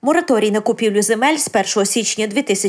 Мораторій на купівлю земель з 1 січня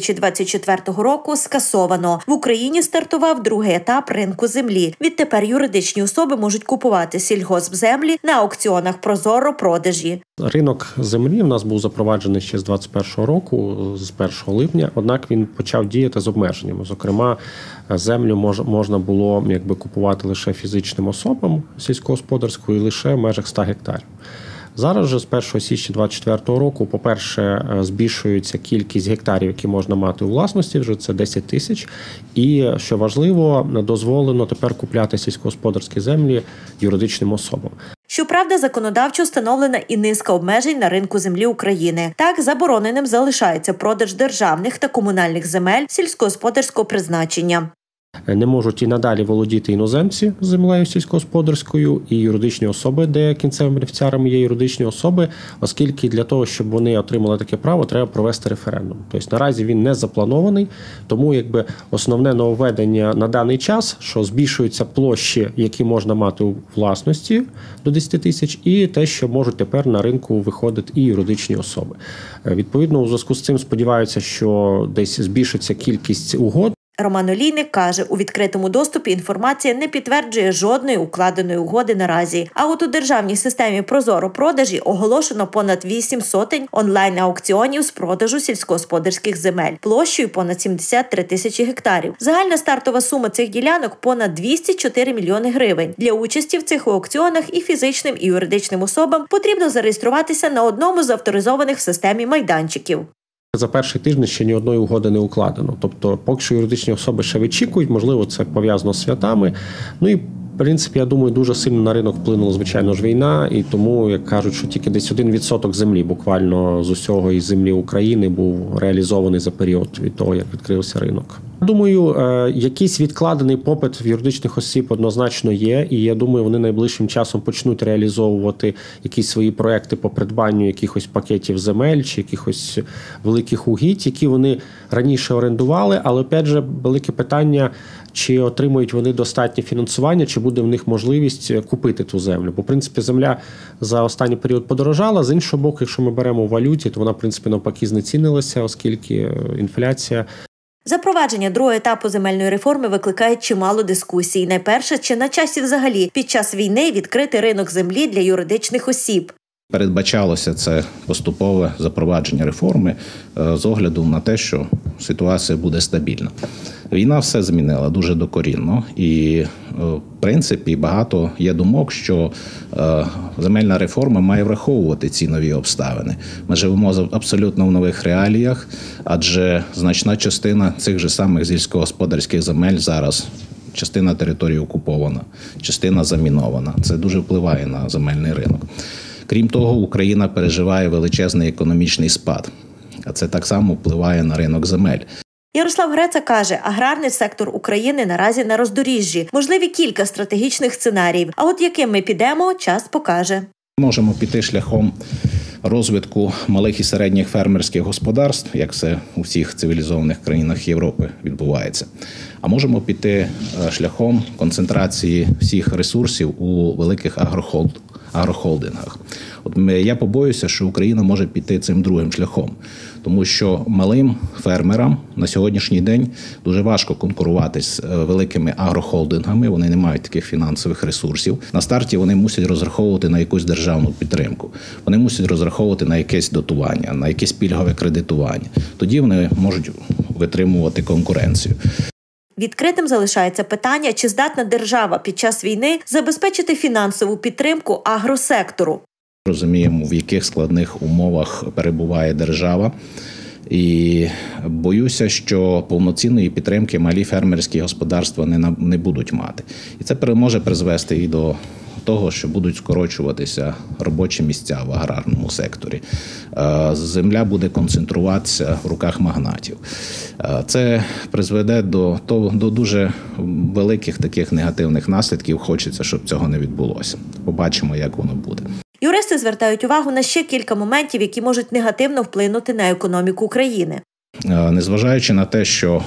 2024 року скасовано. В Україні стартував другий етап ринку землі. Відтепер юридичні особи можуть купувати сільгоспземлі на аукціонах ProZorro-продажі. Ринок землі в нас був запроваджений ще з 2021 року, з 1 липня, однак він почав діяти з обмеженнями. Зокрема, землю можна було купувати лише фізичним особам сільськогосподарською і лише в межах 100 гектарів. Зараз же з 1 січня 2024 року, по-перше, збільшується кількість гектарів, які можна мати у власності, вже це 10 тисяч. І, що важливо, дозволено тепер купляти сільськогосподарські землі юридичним особам. Щоправда, законодавчо встановлена і низка обмежень на ринку землі України. Так, забороненим залишається продаж державних та комунальних земель сільськогосподарського призначення. Не можуть і надалі володіти іноземці землею сільськогосподарською і юридичні особи, де кінцевими бенефіціарами є юридичні особи, оскільки для того, щоб вони отримали таке право, треба провести референдум. Тобто наразі він не запланований, тому основне нововведення на даний час, що збільшуються площі, які можна мати у власності до 10 тисяч, і те, що можуть тепер на ринку виходити і юридичні особи. Відповідно, у зв'язку з цим сподіваються, що десь збільшиться кількість угод. Роман Олійник каже, у відкритому доступі інформація не підтверджує жодної укладеної угоди наразі. А от у державній системі ProZorro-продажі оголошено понад 8 сотень онлайн-аукціонів з продажу сільськогосподарських земель площею понад 73 тисячі гектарів. Загальна стартова сума цих ділянок – понад 204 мільйони гривень. Для участі в цих аукціонах і фізичним, і юридичним особам потрібно зареєструватися на одному з авторизованих в системі майданчиків. За перший тиждень ще ні одної угоди не укладено. Тобто, поки що юридичні особи ще вичікують, можливо, це пов'язано з святами. І, в принципі, я думаю, дуже сильно на ринок вплинула, звичайно ж, війна. І тому, як кажуть, що тільки десь 1% землі, буквально з усього із землі України, був реалізований за період від того, як відкрився ринок. Думаю, якийсь відкладений попит в юридичних осіб однозначно є, і я думаю, вони найближчим часом почнуть реалізовувати якісь свої проекти по придбанню якихось пакетів земель чи якихось великих угідь, які вони раніше орендували, але, опять же, велике питання, чи отримують вони достатнє фінансування, чи буде в них можливість купити ту землю. Бо, в принципі, земля за останній період подорожала, з іншого боку, якщо ми беремо у валюті, то вона, в принципі, навпаки знецінилася, оскільки інфляція. Запровадження другого етапу земельної реформи викликає чимало дискусій. Найперше, чи на часі взагалі під час війни відкрити ринок землі для юридичних осіб. Передбачалося це поступове запровадження реформи з огляду на те, що ситуація буде стабільна. Війна все змінила дуже докорінно і, в принципі, багато є думок, що земельна реформа має враховувати ці нові обставини. Ми живемо абсолютно в нових реаліях, адже значна частина цих же самих сільськогосподарських земель зараз частина території окупована, частина замінована. Це дуже впливає на земельний ринок. Крім того, Україна переживає величезний економічний спад, а це так само впливає на ринок земель. Ярослав Греца каже, аграрний сектор України наразі на роздоріжжі. Можливі кілька стратегічних сценаріїв. А от яким ми підемо, час покаже. Можемо піти шляхом розвитку малих і середніх фермерських господарств, як це у всіх цивілізованих країнах Європи відбувається. А можемо піти шляхом концентрації всіх ресурсів у великих агрохолдингах. Я побоюся, що Україна може піти цим другим шляхом, тому що малим фермерам на сьогоднішній день дуже важко конкурувати з великими агрохолдингами, вони не мають таких фінансових ресурсів. На старті вони мусять розраховувати на якусь державну підтримку, вони мусять розраховувати на якесь дотування, на якесь пільгове кредитування. Тоді вони можуть витримувати конкуренцію. Відкритим залишається питання, чи здатна держава під час війни забезпечити фінансову підтримку агросектору. Розуміємо, в яких складних умовах перебуває держава. І боюся, що повноцінної підтримки малі фермерські господарства не будуть мати. І це може призвести і до того, що будуть скорочуватися робочі місця в аграрному секторі. Земля буде концентруватися в руках магнатів. Це призведе до дуже великих таких негативних наслідків. Хочеться, щоб цього не відбулося. Побачимо, як воно буде. Юристи звертають увагу на ще кілька моментів, які можуть негативно вплинути на економіку країни. Незважаючи на те, що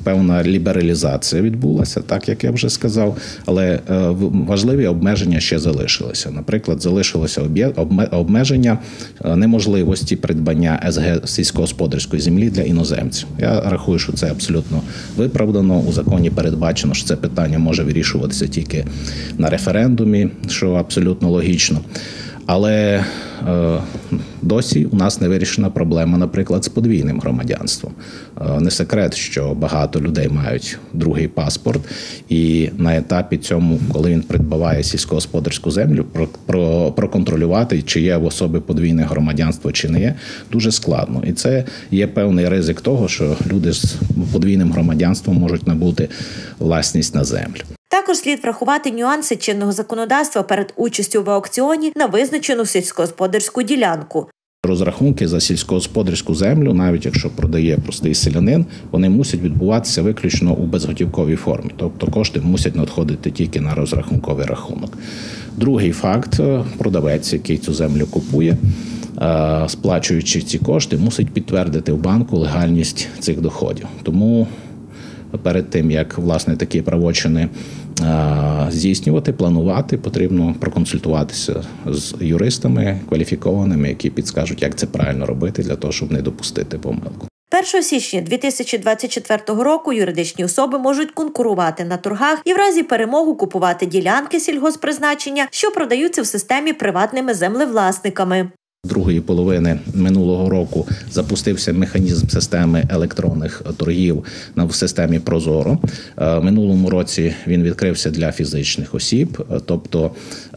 певна лібералізація відбулася, так як я вже сказав, але важливі обмеження ще залишилися. Наприклад, залишилося обмеження неможливості придбання СГ сільськогосподарської землі для іноземців. Я рахую, що це абсолютно виправдано. У законі передбачено, що це питання може вирішуватися тільки на референдумі, що абсолютно логічно. Але досі у нас не вирішена проблема, наприклад, з подвійним громадянством. Не секрет, що багато людей мають другий паспорт, і на етапі цьому, коли він придбаває сільськогосподарську землю, проконтролювати, чи є в особи подвійне громадянство, чи не є, дуже складно. І це є певний ризик того, що люди з подвійним громадянством можуть набути власність на землю. Також слід врахувати нюанси чинного законодавства перед участю в аукціоні на визначену сільськогосподарську ділянку. Розрахунки за сільськогосподарську землю, навіть якщо продає простий селянин, вони мусять відбуватися виключно у безготівковій формі. Тобто кошти мусять надходити тільки на розрахунковий рахунок. Другий факт – продавець, який цю землю купує, сплачуючи ці кошти, мусить підтвердити в банку легальність цих доходів. Тому перед тим, як, власне, такі правочини здійснювати, планувати, потрібно проконсультуватися з юристами кваліфікованими, які підскажуть, як це правильно робити, для того, щоб не допустити помилку. 1 січня 2024 року юридичні особи можуть конкурувати на торгах і в разі перемоги купувати ділянки сільгосппризначення, що продаються в системі приватними землевласниками. Другої половини минулого року запустився механізм системи електронних торгів в системі ProZorro. Минулому році він відкрився для фізичних осіб, тобто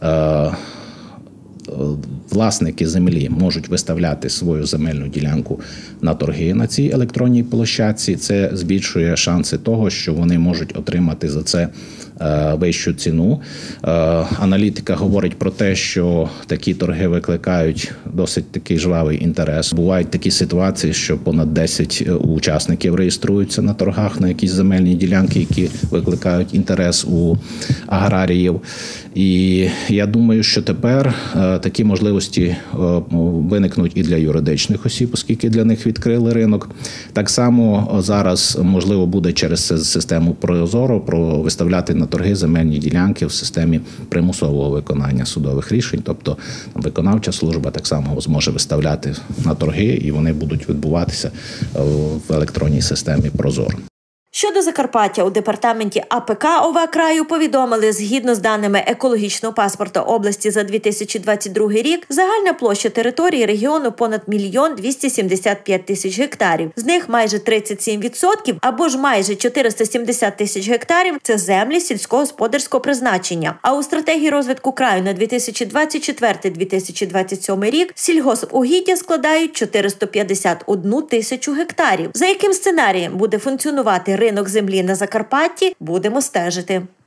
власники землі можуть виставляти свою земельну ділянку на торги на цій електронній площадці. Це збільшує шанси того, що вони можуть отримати за це вищу ціну. Аналітика говорить про те, що такі торги викликають досить такий жвавий інтерес. Бувають такі ситуації, що понад 10 учасників реєструються на торгах на якісь земельні ділянки, які викликають інтерес у аграріїв. І я думаю, що тепер такі можливості виникнуть і для юридичних осіб, оскільки для них відкрили ринок. Так само зараз можливо буде через систему ProZorro виставляти на торги земельні ділянки в системі примусового виконання судових рішень. Тобто виконавча служба так само зможе виставляти на торги, і вони будуть відбуватися в електронній системі ProZorro. Щодо Закарпаття, у департаменті АПК ОВА краю повідомили, згідно з даними екологічного паспорта області за 2022 рік, загальна площа території регіону понад 1 275 тисяч гектарів. З них майже 37% або ж майже 470 тисяч гектарів – це землі сільськогосподарського призначення. А у стратегії розвитку краю на 2024-2027 рік сільгоспугіддя складають 451 тисячу гектарів. За яким сценарієм буде функціонувати ринок землі на Закарпатті, будемо стежити.